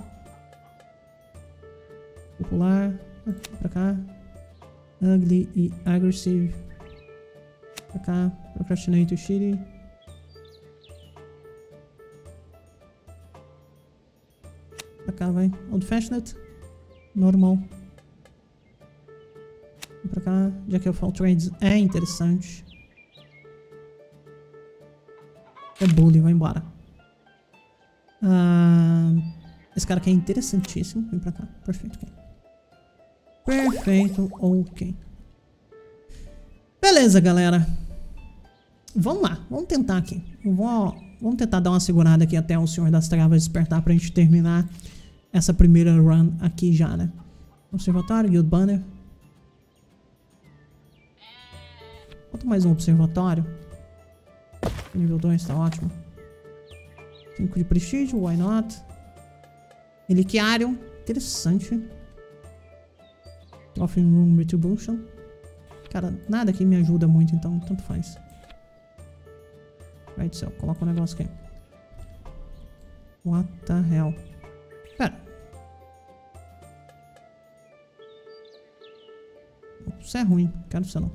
Popular. Ah, pra cá. Ugly e Aggressive. Pra cá. Procrastinate e Shitty. Pra cá, vai. Old Fashioned. Normal. Pra cá. Jack of All Trades é interessante. É bully, vai embora. Ah, esse cara aqui é interessantíssimo. Vem pra cá. Perfeito, ok. Perfeito, ok. Beleza, galera. Vamos lá. Vamos tentar aqui. Vou, vamos tentar dar uma segurada aqui até o Senhor das Trevas despertar pra gente terminar essa primeira run aqui já, né? Observatório, Guild Banner. Falta mais um observatório. Nível dois, tá ótimo. cinco de prestígio, why not? Reliquiário, interessante. Offering Room Retribution. Cara, nada aqui me ajuda muito, então tanto faz. Vai do céu, coloca um negócio aqui. What the hell? Pera. Isso é ruim, quero isso não.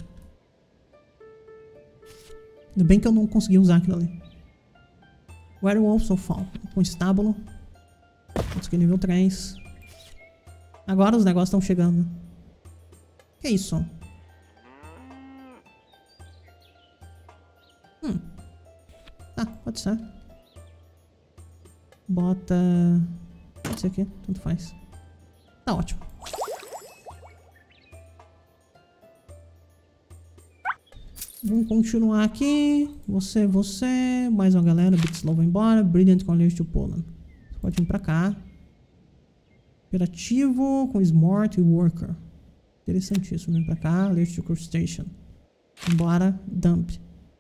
Ainda bem que eu não consegui usar aquilo ali. Werewolf Soulfall. Com estábulo. Consegui nível três. Agora os negócios estão chegando. Que isso? Hum. Tá, pode ser. Bota... Pode ser aqui, tanto faz. Tá ótimo. Vamos continuar aqui. Você, você. Mais uma galera. Bit Slow vai embora. Brilliant com Leadership Poland. Você pode vir pra cá. Operativo com Smart e Worker. Interessantíssimo. Vem pra cá. Leadership Station. Embora. Dump.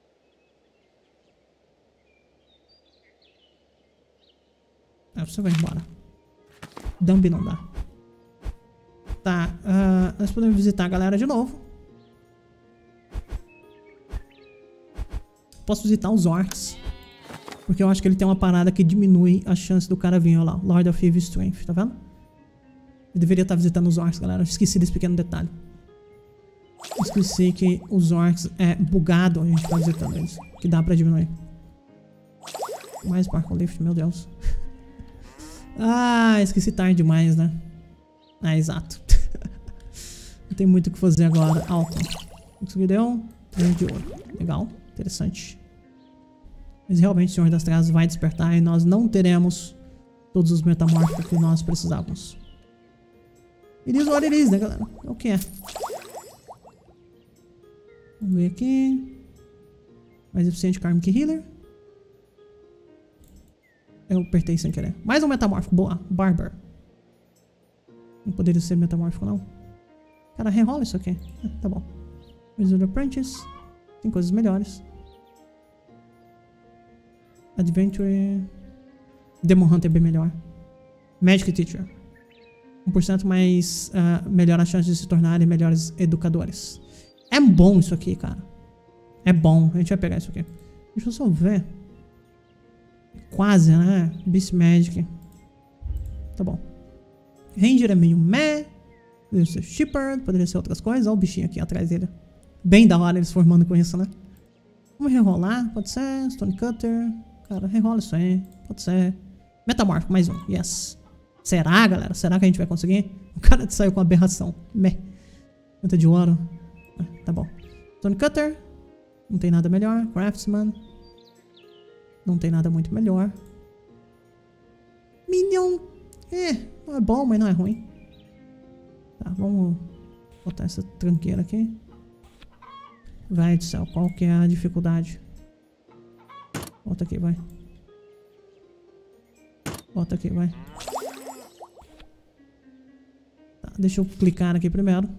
Ah, você vai embora. Dump não dá. Tá. Uh, nós podemos visitar a galera de novo. Posso visitar os Orcs. Porque eu acho que ele tem uma parada que diminui a chance do cara vir. Olha lá. Lord of Evil Strength. Tá vendo? Eu deveria estar visitando os Orcs, galera. Eu esqueci desse pequeno detalhe. Esqueci que os Orcs é bugado. A gente tá visitando eles. Que dá pra diminuir. Mais Sparkle Lift, meu Deus. Ah, esqueci tarde demais, né? Ah, exato. Não tem muito o que fazer agora. Alto. Isso que deu? três de ouro. Legal. Interessante. Mas realmente o Senhor das Trevas vai despertar e nós não teremos todos os metamórficos que nós precisávamos. It is what it is, né, galera? É o que é. Vamos ver aqui. Mais eficiente Karmic Healer. Eu apertei sem querer. Mais um metamórfico. Boa. Barber. Não poderia ser metamórfico, não. Cara, rerola isso aqui. Ah, tá bom. Wizard Apprentice. Tem coisas melhores. Adventure. Demon Hunter é bem melhor. Magic Teacher. um por cento mais uh, melhor a chance de se tornarem melhores educadores. É bom isso aqui, cara. É bom. A gente vai pegar isso aqui. Deixa eu só ver. Quase, né? Beast Magic. Tá bom. Ranger é meio meh. Poderia ser Shepherd, poderia ser outras coisas. Olha o bichinho aqui atrás dele. Bem da hora eles formando com isso, né? Vamos rerolar. Pode ser. Stonecutter. Cara, rerola isso aí. Pode ser. Metamórfico, mais um. Yes. Será, galera? Será que a gente vai conseguir? O cara saiu com aberração. Meh. Quanto de ouro. Ah, tá bom. Stonecutter. Não tem nada melhor. Craftsman. Não tem nada muito melhor. Minion. É, não é bom, mas não é ruim. Tá, vamos botar essa tranqueira aqui. Vai do céu, qual que é a dificuldade? Bota aqui, vai. Bota aqui, vai. Tá, deixa eu clicar aqui primeiro.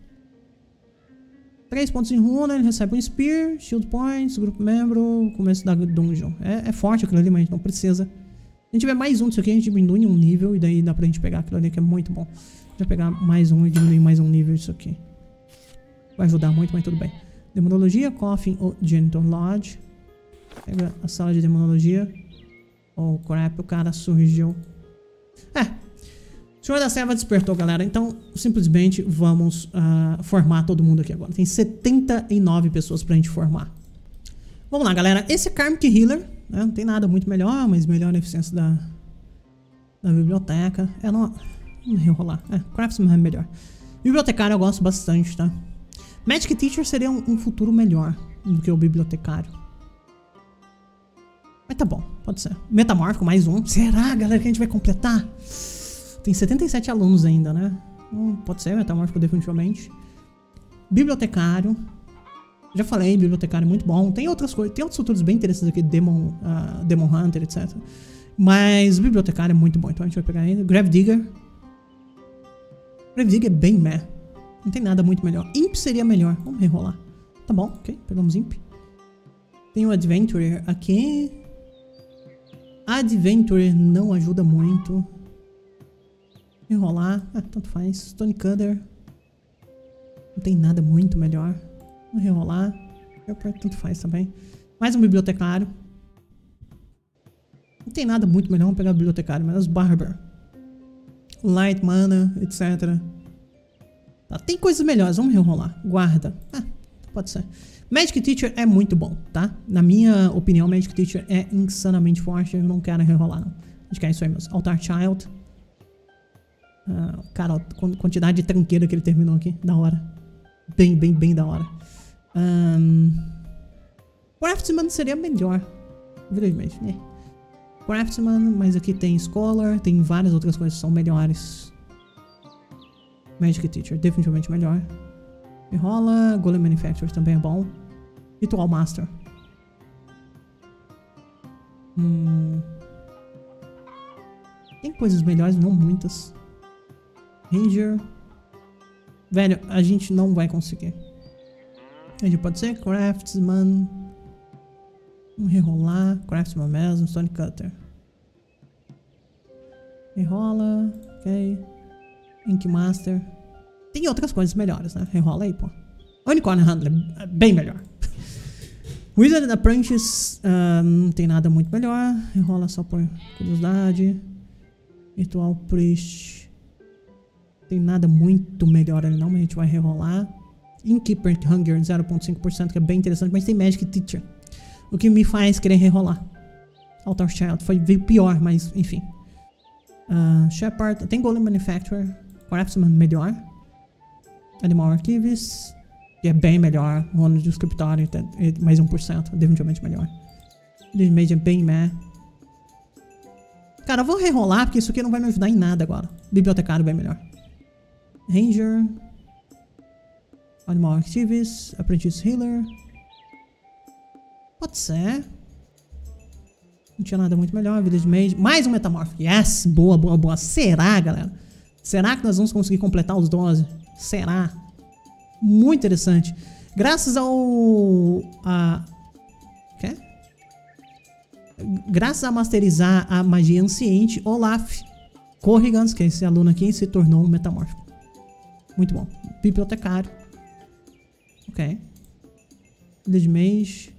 três pontos em runa, ele recebe um Spear, Shield Points, grupo membro, começo da Dungeon. É, é forte aquilo ali, mas a gente não precisa. Se a gente tiver mais um disso aqui, a gente diminui em um nível e daí dá pra gente pegar aquilo ali que é muito bom. A gente vai pegar mais um e diminuir mais um nível disso aqui. Vai ajudar muito, mas tudo bem. Demonologia, Coffin ou Genitor Lodge. Pega a sala de demonologia. Oh, crap, o cara surgiu. É. O Senhor da Serva despertou, galera. Então, simplesmente vamos uh, formar todo mundo aqui agora. Tem setenta e nove pessoas pra gente formar. Vamos lá, galera. Esse é Karmic Healer. Né? Não tem nada muito melhor, mas melhor a eficiência da, da biblioteca. É, não... Vamos rerolar. É, Craftsman é melhor. Bibliotecário eu gosto bastante, tá? Magic Teacher seria um, um futuro melhor do que o bibliotecário. Mas tá bom, pode ser. Metamórfico, mais um. Será, galera, que a gente vai completar? Tem setenta e sete alunos ainda, né? Hum, pode ser, metamórfico definitivamente. Bibliotecário. Já falei, bibliotecário é muito bom. Tem outras coisas, tem outros futuros bem interessantes aqui, Demon, uh, Demon Hunter, etcétera. Mas o bibliotecário é muito bom, então a gente vai pegar ele. Gravedigger. Gravedigger é bem meh. Não tem nada muito melhor. Imp seria melhor. Vamos rerolar. Tá bom, ok. Pegamos Imp. Tem o Adventurer aqui. Adventurer não ajuda muito. Enrolar. Ah, tanto faz. Stonecutter. Não tem nada muito melhor. Vamos rerolar. Tanto faz também. Mais um bibliotecário. Não tem nada muito melhor. Vamos pegar o bibliotecário. Mas os Barber. Light Mana, etcétera. Tá, tem coisas melhores. Vamos rerolar. Guarda. Ah, pode ser. Magic Teacher é muito bom, tá? Na minha opinião, Magic Teacher é insanamente forte. Eu não quero rerolar, não. A gente quer isso aí mesmo. Altar Child. Uh, cara, a quantidade de tranqueira que ele terminou aqui. Da hora. Bem, bem, bem da hora. Um, Craftsman seria melhor. Infelizmente, né? Craftsman, mas aqui tem Scholar. Tem várias outras coisas que são melhores. Magic Teacher, definitivamente melhor. E rola. Golem Manufacturer também é bom. Ritual Master. Hum... Tem coisas melhores, não muitas. Ranger. Velho, a gente não vai conseguir. A gente pode ser Craftsman. Vamos rerolar. Craftsman mesmo. Stone Cutter. Rerola. Ok. Ink Master. Tem outras coisas melhores, né? Rerola aí, pô. Unicorn Handler. Bem melhor. Wizard Apprentice. Uh, não tem nada muito melhor. Rerola só por curiosidade. Ritual Priest. Tem nada muito melhor ali não, mas a gente vai rerolar. Innkeeper Hunger zero vírgula cinco por cento, que é bem interessante, mas tem Magic Teacher. O que me faz querer rerolar. Altar Child foi, veio pior, mas enfim. Uh, Shepherd, tem Golem Manufacturer. Craftsman melhor. Animal Archivist, que é bem melhor. Rono de Scriptório, mais um por cento, definitivamente melhor. Mage é bem meh. Cara, eu vou rerolar porque isso aqui não vai me ajudar em nada agora. Bibliotecário bem melhor. Ranger. Animal Archivist. Apprentice Healer. Pode ser. Não tinha nada muito melhor. Village Mage. Mais um Metamorph. Yes! Boa, boa, boa. Será, galera? Será que nós vamos conseguir completar os doze? Será? Muito interessante. Graças ao... A... Quê? Graças a masterizar a magia anciente, Olaf Corrigans, que é esse aluno aqui, se tornou um metamórfico. Muito bom. Bibliotecário. Ok. Village Mage.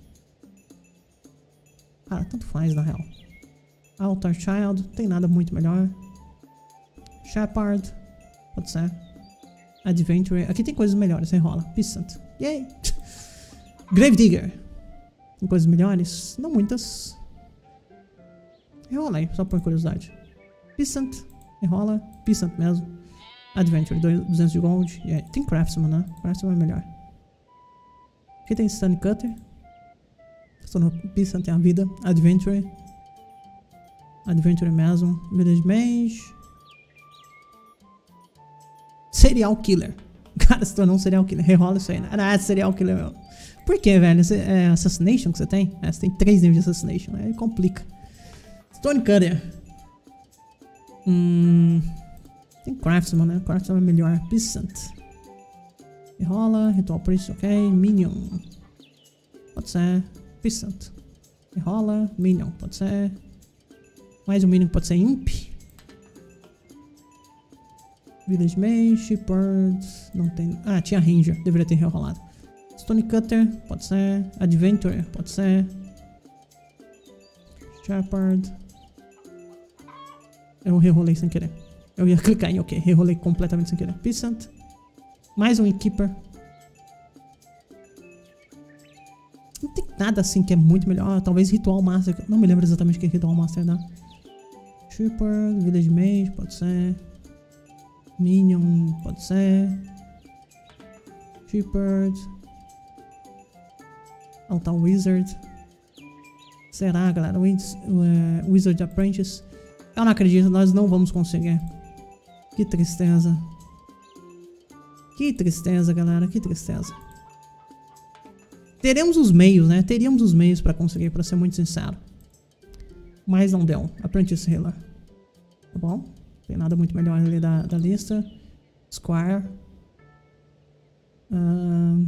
Cara, tanto faz na real. Altar Child. Tem nada muito melhor. Shepherd. Pode ser. Adventure. Aqui tem coisas melhores. Enrola. Peasant. Yay! Gravedigger. Tem coisas melhores? Não muitas. Enrola aí, só por curiosidade. Peasant. Enrola. Peasant mesmo. Adventure. duzentos de gold. Yeah. Tem Craftsman, né? Craftsman é melhor. Aqui tem Stone Cutter. Peasant tem a vida. Adventure. Adventure mesmo. Village Mage. Serial Killer. O cara se tornou um Serial Killer. Rerola isso aí, né? Ah, é Serial Killer meu. Por que, velho? Você, é Assassination que você tem? É, você tem três níveis de Assassination. Aí complica. Stone Cutter. Hum... Tem Craftsman, né? Craftsman é melhor. Peasant. Rerola. Ritual Priest, ok. Minion. Pode ser. Peasant. Rerola. Minion. Pode ser. Mais um Minion pode ser Imp. Village Mage. Shepherd. Não tem... Ah, tinha Ranger. Deveria ter rerolado. Stone Cutter. Pode ser. Adventure. Pode ser. Shepherd. Eu rerolei sem querer. Eu ia clicar em OK. Rerolei completamente sem querer. Peasant. Mais um Innkeeper. Não tem nada assim que é muito melhor. Talvez Ritual Master. Não me lembro exatamente o que é Ritual Master dá. Shepherd. Village Mage. Pode ser. Minion. Pode ser. Shepherd. Altar Wizard. Será, galera? Wiz, uh, Wizard Apprentice. Eu não acredito. Nós não vamos conseguir. Que tristeza. Que tristeza, galera. Que tristeza. Teremos os meios, né? Teríamos os meios pra conseguir, pra ser muito sincero. Mas não deu. Apprentice Healer. Tá bom? Não tem nada muito melhor ali da, da lista. Squire. Uh,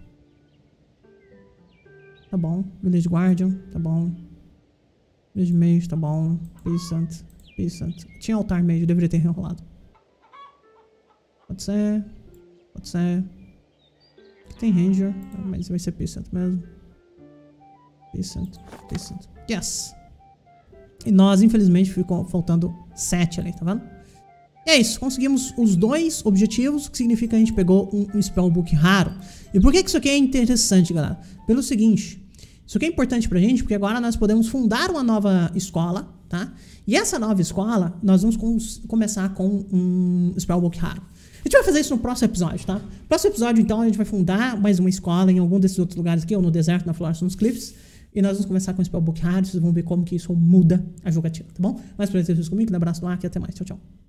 tá bom. Village Guardian. Tá bom. Village Mage. Tá bom. Peasant. Peasant. Tinha Altar Mage. Eu deveria ter enrolado. Pode ser. Pode ser. Aqui tem Ranger. Mas vai ser Peasant mesmo. Peasant. Peasant. Yes! E nós, infelizmente, ficou faltando sete ali, tá vendo? E é isso. Conseguimos os dois objetivos, o que significa que a gente pegou um, um Spellbook raro. E por que que isso aqui é interessante, galera? Pelo seguinte. Isso aqui é importante pra gente, porque agora nós podemos fundar uma nova escola, tá? E essa nova escola, nós vamos com, começar com um Spellbook raro. A gente vai fazer isso no próximo episódio, tá? No próximo episódio, então, a gente vai fundar mais uma escola em algum desses outros lugares aqui, ou no deserto, na floresta, nos cliffs. E nós vamos começar com o Spellbook raro, vocês vão ver como que isso muda a jogatina, tá bom? Mais pra vocês comigo, um abraço no ar e até mais. Tchau, tchau.